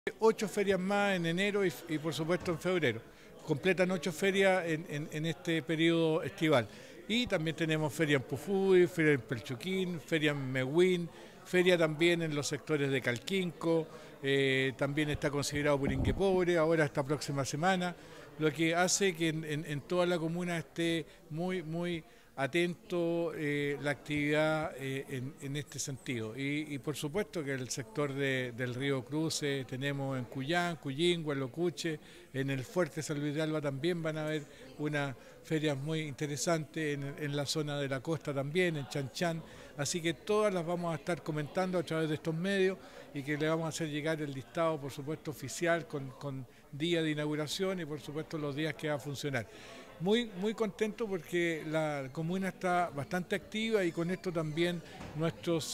8 ferias más en enero y por supuesto en febrero. Completan 8 ferias en este periodo estival. Y también tenemos feria en Pufui, feria en Pelchuquín, feria en Mehuín, feria también en los sectores de Calquinco, también está considerado Purinque Pobre, ahora esta próxima semana, lo que hace que en toda la comuna esté muy atento la actividad en este sentido. Y por supuesto que el sector del Río Cruce tenemos en Cuyán, Cuyingua, en Locuche, en el Fuerte San Luis de Alba también van a haber unas ferias muy interesantes, en la zona de la costa también, en Chanchán, así que todas las vamos a estar comentando a través de estos medios y que le vamos a hacer llegar el listado, por supuesto, oficial con día de inauguración y por supuesto los días que va a funcionar. Muy contento porque la comuna está bastante activa y con esto también nuestros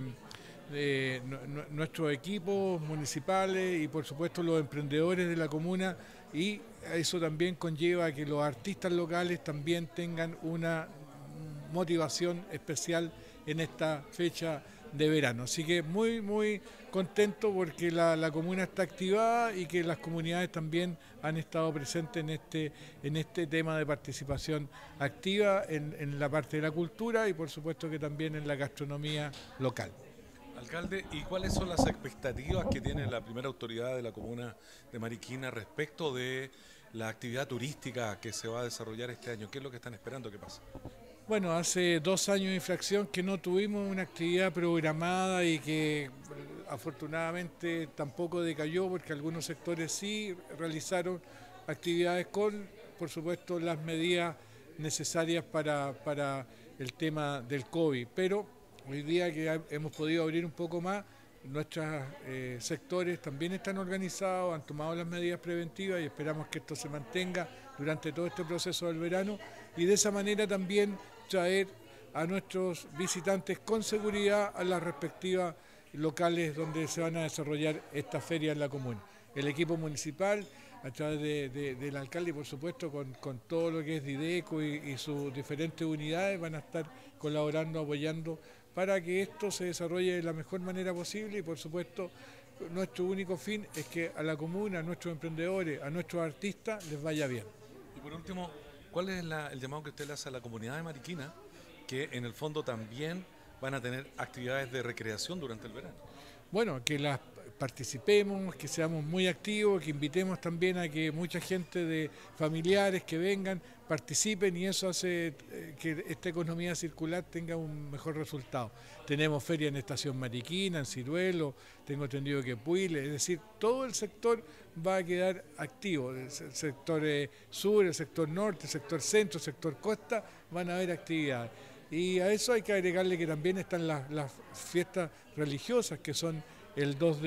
equipos municipales y por supuesto los emprendedores de la comuna, y eso también conlleva a que los artistas locales también tengan una motivación especial en esta fecha de verano. Así que muy contento porque la comuna está activada y que las comunidades también han estado presentes en este tema de participación activa en la parte de la cultura y por supuesto que también en la gastronomía local. Alcalde, ¿y cuáles son las expectativas que tiene la primera autoridad de la comuna de Mariquina respecto de la actividad turística que se va a desarrollar este año? ¿Qué es lo que están esperando que pase? Bueno, hace 2 años de infracción que no tuvimos una actividad programada y que afortunadamente tampoco decayó porque algunos sectores sí realizaron actividades con, por supuesto, las medidas necesarias para el tema del COVID. Pero hoy día que hemos podido abrir un poco más, nuestros sectores también están organizados, han tomado las medidas preventivas y esperamos que esto se mantenga durante todo este proceso del verano y de esa manera también traer a nuestros visitantes con seguridad a las respectivas locales donde se van a desarrollar estas ferias en la comuna. El equipo municipal, a través del alcalde y por supuesto con todo lo que es Dideco y sus diferentes unidades, van a estar colaborando, apoyando para que esto se desarrolle de la mejor manera posible y por supuesto nuestro único fin es que a la comuna, a nuestros emprendedores, a nuestros artistas les vaya bien. Y por último, ¿cuál es el llamado que usted le hace a la comunidad de Mariquina, que en el fondo también van a tener actividades de recreación durante el verano? Bueno, que las participemos, que seamos muy activos, que invitemos también a que mucha gente de familiares que vengan, participen y eso hace que esta economía circular tenga un mejor resultado. Tenemos feria en Estación Mariquina, en Ciruelo, tengo entendido que Puile, es decir, todo el sector va a quedar activo, el sector sur, el sector norte, el sector centro, el sector costa, van a haber actividades. Y a eso hay que agregarle que también están las fiestas religiosas, que son el 2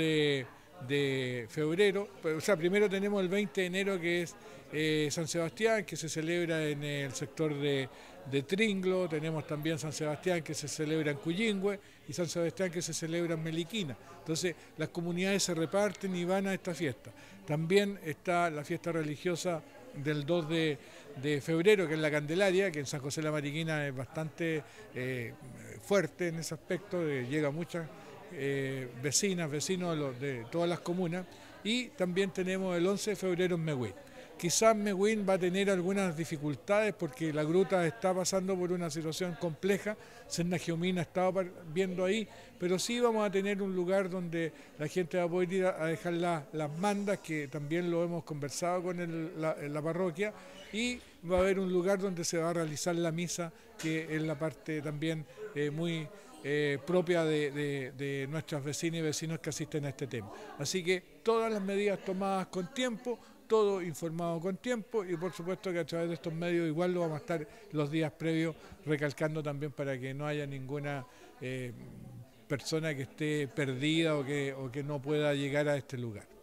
de febrero. O sea, primero tenemos el 20 de enero, que es San Sebastián, que se celebra en el sector de Tringlo. Tenemos también San Sebastián, que se celebra en Cuyingüe, y San Sebastián, que se celebra en Meliquina. Entonces, las comunidades se reparten y van a esta fiesta. También está la fiesta religiosa del 2 de febrero, que es la Candelaria, que en San José de la Mariquina es bastante fuerte en ese aspecto, llega muchas vecinos de todas las comunas, y también tenemos el 11 de febrero en Mehuín. Quizás Mehuín va a tener algunas dificultades porque la gruta está pasando por una situación compleja, Serna Geomina ha estado viendo ahí, pero sí vamos a tener un lugar donde la gente va a poder ir a dejar las mandas, que también lo hemos conversado con la parroquia, y va a haber un lugar donde se va a realizar la misa, que es la parte también muy propia de nuestras vecinas y vecinos que asisten a este tema. Así que todas las medidas tomadas con tiempo, todo informado con tiempo, y por supuesto que a través de estos medios igual lo vamos a estar los días previos recalcando también para que no haya ninguna persona que esté perdida o que no pueda llegar a este lugar.